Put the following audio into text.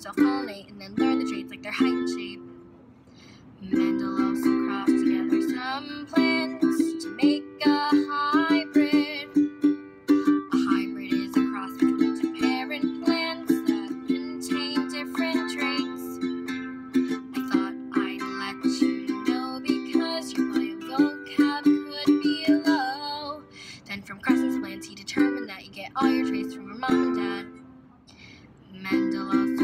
self-pollinate, and then learn the traits like their height and shape. Mendel also crossed together some plants to make a hybrid. A hybrid is a cross between two parent plants that contain different traits. I thought I'd let you know because your bio-vocab could be low. Then from crossing some plants, he determined that you get all your traits from your mom and dad. Mendel also